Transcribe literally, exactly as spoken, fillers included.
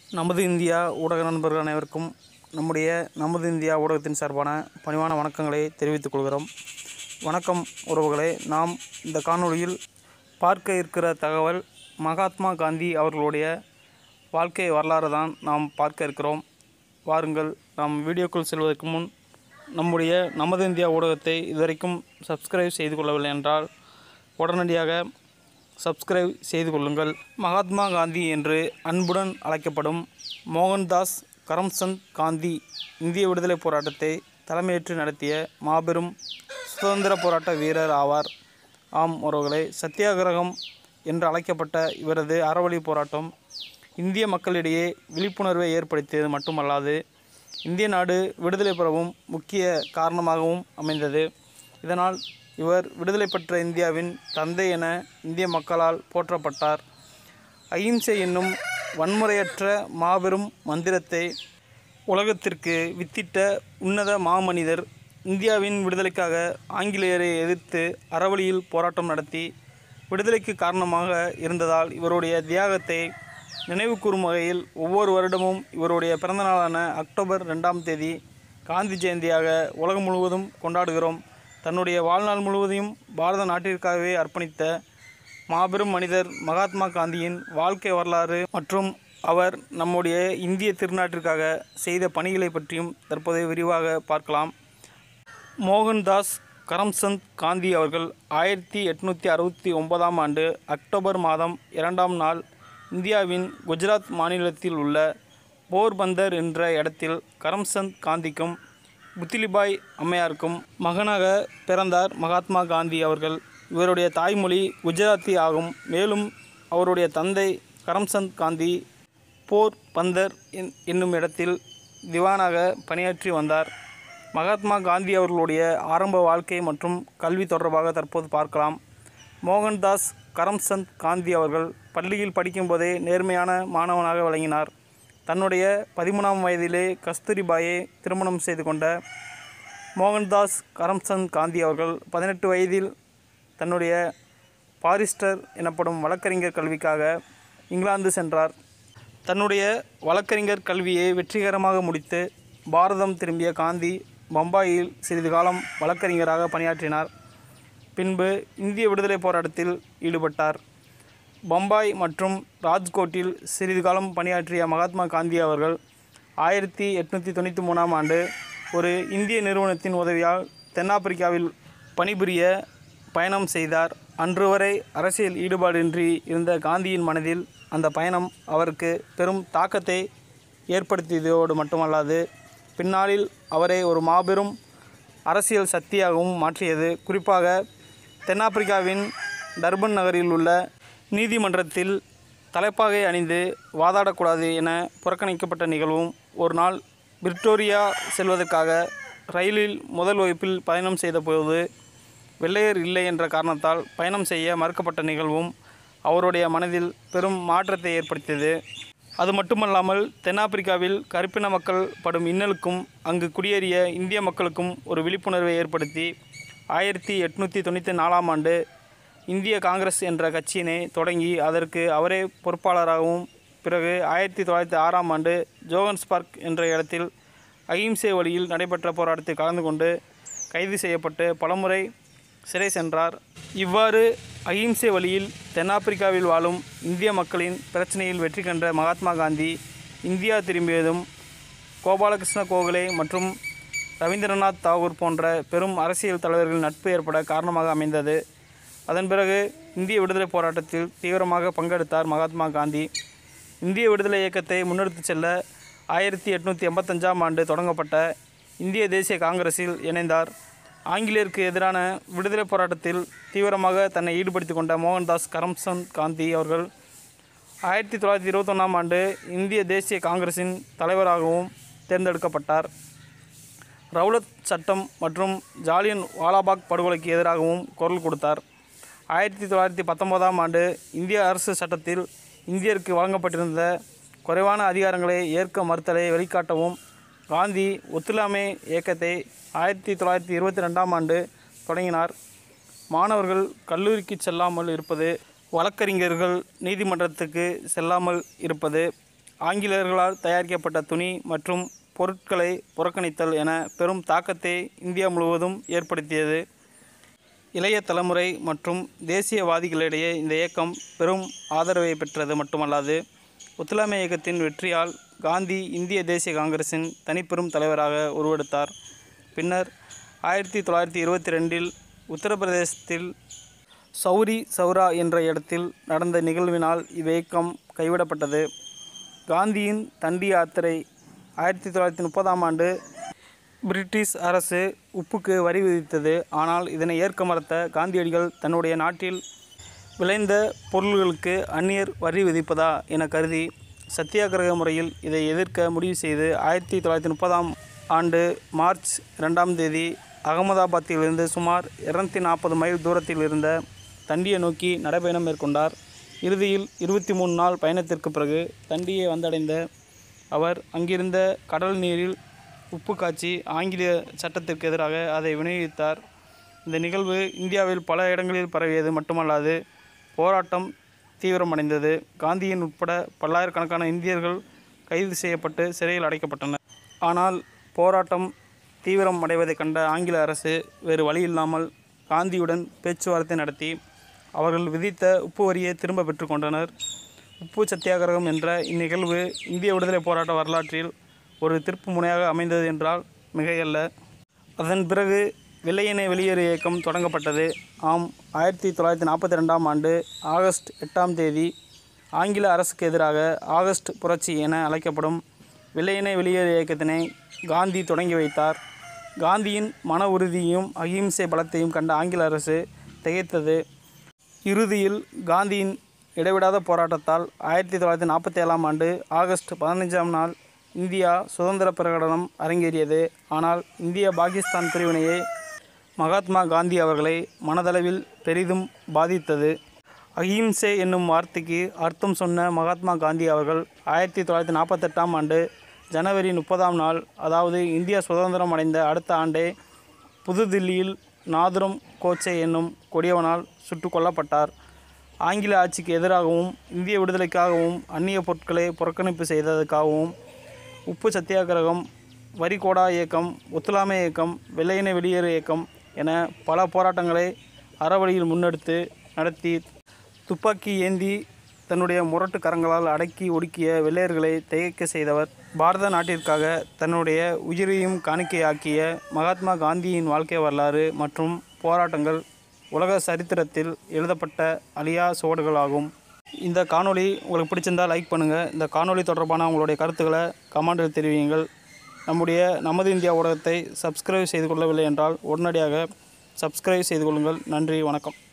நமது இந்தியா ஊடக நண்பர்கள் அனைவருக்கும் நம்முடைய நமது இந்தியா ஊடகத்தின் சார்பான பணிவான வணக்கங்களை தெரிவித்துக் கொள்கிறோம். வணக்கம் உறவுகளே. நாம் இந்த காணொளியில் பார்க்க இருக்கிற தகவல் மகாத்மா காந்தி அவர்களுடைய வாழ்க்கை வரலாறு தான் நாம் பார்க்க இருக்கிறோம். வாருங்கள், நாம் வீடியோக்குள் செல்வதற்கு முன் நம்முடைய நமது இந்தியா ஊடகத்தை இதுவரைக்கும் சப்ஸ்கிரைப் செய்து கொள்ளவில்லை என்றால் உடனடியாக சப்ஸ்கிரைப் செய்து கொள்ளுங்கள். மகாத்மா காந்தி என்று அன்புடன் அழைக்கப்படும் மோகன்தாஸ் கரம்சந்த் காந்தி இந்திய விடுதலை போராட்டத்தை தலைமையேற்று நடத்திய மாபெரும் சுதந்திர போராட்ட வீரர் ஆவார். ஆம் உறவுகளே, சத்தியாகிரகம் என்று அழைக்கப்பட்ட இவரது அறவழி போராட்டம் இந்திய மக்களிடையே விழிப்புணர்வை ஏற்படுத்தியது மட்டுமல்லாது இந்திய நாடு விடுதலை பெறவும் முக்கிய காரணமாகவும் அமைந்தது. இதனால் இவர் விடுதலை பெற்ற இந்தியாவின் தந்தை என இந்திய மக்களால் போற்றப்பட்டார். அகிம்சை என்னும் வன்முறையற்ற மாபெரும் மந்திரத்தை உலகத்திற்கு வித்திட்ட உன்னத மாமனிதர். இந்தியாவின் விடுதலைக்காக ஆங்கிலேயரை எதிர்த்து அறவழியில் போராட்டம் நடத்தி விடுதலைக்கு காரணமாக இருந்ததால் இவருடைய தியாகத்தை நினைவு கூறும் வகையில் ஒவ்வொரு வருடமும் இவருடைய பிறந்தநாளான அக்டோபர் ரெண்டாம் தேதி காந்தி ஜெயந்தியாக உலகம் முழுவதும் கொண்டாடுகிறோம். தன்னுடைய வாழ்நாள் முழுவதையும் பாரத நாட்டிற்காகவே அர்ப்பணித்த மாபெரும் மனிதர் மகாத்மா காந்தியின் வாழ்க்கை வரலாறு மற்றும் அவர் நம்முடைய இந்திய திருநாட்டிற்காக செய்த பணிகளை பற்றியும் தற்போது விரிவாக பார்க்கலாம். மோகன்தாஸ் கரம்சந்த் காந்தி அவர்கள் ஆயிரத்தி எட்நூற்றி அறுபத்தி ஒன்பதாம் ஆண்டு அக்டோபர் மாதம் இரண்டாம் நாள் இந்தியாவின் குஜராத் மாநிலத்தில் உள்ள போர்பந்தர் என்ற இடத்தில் கரம்சந்த் காந்திக்கும் புத்திலிபாய் அம்மையாருக்கும் மகனாக பிறந்தார். மகாத்மா காந்தி அவர்கள் இவருடைய தாய்மொழி குஜராத்தி ஆகும். மேலும் அவருடைய தந்தை கரம்சந்த் காந்தி போர் பந்தர் என்னும் இடத்தில் திவானாக பணியாற்றி வந்தார். மகாத்மா காந்தி அவர்களுடைய ஆரம்ப வாழ்க்கை மற்றும் கல்வி தொடர்பாக தற்போது பார்க்கலாம். மோகன்தாஸ் கரம்சந்த் காந்தி அவர்கள் பள்ளியில் படிக்கும்போதே நேர்மையான மாணவனாக விளங்கினார். தன்னுடைய பதிமூணாம் வயதிலே கஸ்தூரிபாயை திருமணம் செய்து கொண்ட மோகன்தாஸ் கரம்சந்த் காந்தி அவர்கள் பதினெட்டு வயதில் தன்னுடைய பாரிஸ்டர் எனப்படும் வழக்கறிஞர் கல்விக்காக இங்கிலாந்து சென்றார். தன்னுடைய வழக்கறிஞர் கல்வியை வெற்றிகரமாக முடித்து பாரதம் திரும்பிய காந்தி பம்பாயில் சிறிது காலம் வழக்கறிஞராக பணியாற்றினார். பின்பு இந்திய விடுதலை போராட்டத்தில் ஈடுபட்டார். பம்பாய் மற்றும் ராஜ்கோட்டில் சிறிது காலம் பணியாற்றிய மகாத்மா காந்தி அவர்கள் ஆயிரத்தி எட்நூற்றி தொண்ணூற்றி மூணாம் ஆண்டு ஒரு இந்திய நிறுவனத்தின் உதவியால் தென்னாப்பிரிக்காவில் பணிபுரிய பயணம் செய்தார். அன்று வரை அரசியல் ஈடுபாடின்றி இருந்த காந்தியின் மனதில் அந்த பயணம் அவருக்கு பெரும் தாக்கத்தை ஏற்படுத்தியதோடு மட்டுமல்லாது பின்னாளில் அவரை ஒரு மாபெரும் அரசியல் சக்தியாகவும் மாற்றியது. குறிப்பாக தென்னாப்பிரிக்காவின் டர்பன் நகரில் உள்ள நீதிமன்றத்தில் தலைப்பாகை அணிந்து வாதாடக்கூடாது என புறக்கணிக்கப்பட்ட நிகழ்வும், ஒரு நாள் விக்டோரியா செல்வதற்காக ரயிலில் முதல் வகுப்பில் பயணம் செய்த போது வெள்ளையர் இல்லை என்ற காரணத்தால் பயணம் செய்ய மறுக்கப்பட்ட நிகழ்வும் அவருடைய மனதில் பெரும் மாற்றத்தை ஏற்படுத்தியது. அது மட்டுமல்லாமல் தென்னாப்பிரிக்காவில் கருப்பின மக்கள் படும் இன்னலுக்கும் அங்கு குடியேறிய இந்திய மக்களுக்கும் ஒரு விழிப்புணர்வை ஏற்படுத்தி ஆயிரத்தி எட்நூற்றி தொண்ணூற்றி நாலாம் ஆண்டு இந்திய காங்கிரஸ் என்ற கட்சியினை தொடங்கி அதற்கு அவரே பொறுப்பாளராகவும் பிறகு ஆயிரத்தி தொள்ளாயிரத்தி ஆறாம் ஆண்டு ஜோகன்ஸ்பர்க் என்ற இடத்தில் அகிம்சை வழியில் நடைபெற்ற போராட்டத்தில் கலந்து கொண்டு கைது செய்யப்பட்டு பலமுறை சிறை சென்றார். இவ்வாறு அகிம்சை வழியில் தென்னாப்பிரிக்காவில் வாழும் இந்திய மக்களின் பிரச்சனையில் வெற்றி கண்ட மகாத்மா காந்தி இந்தியா திரும்பியதும் கோபாலகிருஷ்ண கோகலே மற்றும் ரவீந்திரநாத் தாகூர் போன்ற பெரும் அரசியல் தலைவர்கள் நட்பு ஏற்பட காரணமாக அமைந்தது. அதன் பிறகு இந்திய விடுதலை போராட்டத்தில் தீவிரமாக பங்கெடுத்தார் மகாத்மா காந்தி. இந்திய விடுதலை இயக்கத்தை முன்னெடுத்து செல்ல ஆயிரத்தி எட்நூற்றி எண்பத்தஞ்சாம் ஆண்டு தொடங்கப்பட்ட இந்திய தேசிய காங்கிரஸில் இணைந்தார். ஆங்கிலேயருக்கு எதிரான விடுதலை போராட்டத்தில் தீவிரமாக தன்னை ஈடுபடுத்தி கொண்ட மோகன்தாஸ் கரம்சந்த் காந்தி அவர்கள் ஆயிரத்தி தொள்ளாயிரத்தி இருபத்தொன்னாம் ஆண்டு இந்திய தேசிய காங்கிரஸின் தலைவராகவும் தேர்ந்தெடுக்கப்பட்டார். ரவுலத் சட்டம் மற்றும் ஜாலியன் வாலாபாக் படுகொலைக்கு எதிராகவும் குரல் கொடுத்தார். ஆயிரத்தி தொள்ளாயிரத்தி பத்தொன்பதாம் ஆண்டு இந்திய அரசு சட்டத்தில் இந்தியருக்கு வழங்கப்பட்டிருந்த குறைவான அதிகாரங்களை ஏற்க மறுத்தலை வெளிக்காட்டவும் காந்தி ஒத்துழையாமை இயக்கத்தை ஆயிரத்தி தொள்ளாயிரத்தி இருபத்தி ரெண்டாம் ஆண்டு தொடங்கினார். மாணவர்கள் கல்லூரிக்கு செல்லாமல் இருப்பது, வழக்கறிஞர்கள் நீதிமன்றத்துக்கு செல்லாமல் இருப்பது ஆங்கிலேயர்களால் தயாரிக்கப்பட்ட துணி மற்றும் பொருட்களை புறக்கணித்தல் என பெரும் தாக்கத்தை இந்தியா முழுவதும் ஏற்படுத்தியது. இளைய தலைமுறை மற்றும் தேசியவாதிகளிடையே இந்த இயக்கம் பெரும் ஆதரவை பெற்றது மட்டுமல்லாது, ஒத்துழையாமை இயக்கத்தின் வெற்றியால் காந்தி இந்திய தேசிய காங்கிரசின் தனிப்பெரும் தலைவராக உருவெடுத்தார். பின்னர் ஆயிரத்தி தொள்ளாயிரத்தி இருபத்தி ரெண்டில் உத்தரப்பிரதேசத்தில் சௌரி சௌரா என்ற இடத்தில் நடந்த நிகழ்வினால் இவ்வியக்கம் கைவிடப்பட்டது. காந்தியின் தண்டி யாத்திரை. ஆயிரத்தி தொள்ளாயிரத்தி முப்பதாம் ஆண்டு பிரிட்டிஷ் அரசு உப்புக்கு வரி விதித்தது. ஆனால் இதனை ஏற்க மறுத்த காந்தியடிகள் தன்னுடைய நாட்டில் விளைந்த பொருள்களுக்கு அந்நியர் வரி விதிப்பதா என கருதி சத்தியாகிரக முறையில் இதை எதிர்க்க முடிவு செய்து ஆயிரத்தி தொள்ளாயிரத்தி முப்பதாம் ஆண்டு மார்ச் இரண்டாம் தேதி அகமதாபாத்திலிருந்து சுமார் இருநூற்றி நாற்பது மைல் தூரத்தில் இருந்த தண்டியை நோக்கி நடைபயணம் மேற்கொண்டார். இறுதியில் இருபத்தி மூணு நாள் பயணத்திற்கு பிறகு தண்டியை வந்தடைந்த அவர் அங்கிருந்த கடல் நீரில் உப்பு காய்ச்சி ஆங்கிலேய சட்டத்திற்கு எதிராக அதை விநியோகித்தார். இந்த நிகழ்வு இந்தியாவில் பல இடங்களில் பரவியது மட்டுமல்லாது, போராட்டம் தீவிரமடைந்தது. காந்தியின் உட்பட பல்லாயிரக்கணக்கான இந்தியர்கள் கைது செய்யப்பட்டு சிறையில் அடைக்கப்பட்டனர். ஆனால் போராட்டம் தீவிரம் அடைவதை கண்ட ஆங்கில அரசு வேறு வழியில்லாமல் காந்தியுடன் பேச்சுவார்த்தை நடத்தி அவர்கள் விதித்த உப்பு வரியை திரும்ப பெற்றுக்கொண்டனர். உப்பு சத்தியாகிரகம் என்ற இந்நிகழ்வு இந்திய விடுதலை போராட்ட வரலாற்றில் ஒரு திருப்பு முனையாக அமைந்தது என்றால் மிகையல்ல. அதன் பிறகு வெள்ளையனே வெளியேறு இயக்கம் தொடங்கப்பட்டது. ஆம், ஆயிரத்தி தொள்ளாயிரத்தி நாற்பத்தி ரெண்டாம் ஆண்டு ஆகஸ்ட் எட்டாம் தேதி ஆங்கில அரசுக்கு எதிராக ஆகஸ்ட் புரட்சி என அழைக்கப்படும் வெள்ளையனே வெளியேறு இயக்கத்தினை காந்தி தொடங்கி வைத்தார். காந்தியின் மன உறுதியையும் அகிம்சை பலத்தையும் கண்ட ஆங்கில அரசு திகைத்தது. இறுதியில் காந்தியின் இடைவிடாத போராட்டத்தால் ஆயிரத்தி தொள்ளாயிரத்தி நாற்பத்தி ஏழாம் ஆண்டு ஆகஸ்ட் பதினைஞ்சாம் நாள் இந்தியா சுதந்திர பிரகடனம் அரங்கேறியது. ஆனால் இந்திய பாகிஸ்தான் பிரிவினையை மகாத்மா காந்தி அவர்களை மனதளவில் பெரிதும் பாதித்தது. அகிம்சை என்னும் வார்த்தைக்கு அர்த்தம் சொன்ன மகாத்மா காந்தி அவர்கள் ஆயிரத்தி தொள்ளாயிரத்தி நாற்பத்தெட்டாம் ஆண்டு ஜனவரி முப்பதாம் நாள், அதாவது இந்தியா சுதந்திரம் அடைந்த அடுத்த ஆண்டே, புதுதில்லியில் நாதுரம் கோட்சே என்னும் கொடியவனால் சுட்டு கொல்லப்பட்டார். ஆங்கில ஆட்சிக்கு எதிராகவும் இந்திய விடுதலைக்காகவும் அந்நிய பொருட்களை புறக்கணிப்பு செய்ததற்காகவும் உப்பு சத்தியாகிரகம், வரிகோடா இயக்கம், ஒத்துழையாமை இயக்கம், வெள்ளையனே வெளியேறு இயக்கம் என பல போராட்டங்களை அறவழியில் முன்னெடுத்து நடத்தி துப்பாக்கி ஏந்தி தன்னுடைய முரட்டு கரங்களால் அடக்கி ஒடுக்கிய வெள்ளையர்களை திகைக்க செய்தவர். பாரத நாட்டிற்காக தன்னுடைய உயிரையும் காணிக்கையாக்கிய மகாத்மா காந்தியின் வாழ்க்கை வரலாறு மற்றும் போராட்டங்கள் உலக சரித்திரத்தில் எழுதப்பட்ட அழியா சுவடுகளாகும். இந்த காணொளி உங்களுக்கு பிடிச்சிருந்தால் லைக் பண்ணுங்கள். இந்த காணொளி தொடர்பான உங்களுடைய கருத்துக்களை கமெண்டில் தெரிவியுங்கள். நம்முடைய நமது இந்தியா ஊடகத்தை சப்ஸ்கிரைப் செய்து கொள்ளவில்லை என்றால் உடனடியாக சப்ஸ்கிரைப் செய்து கொள்ளுங்கள். நன்றி, வணக்கம்.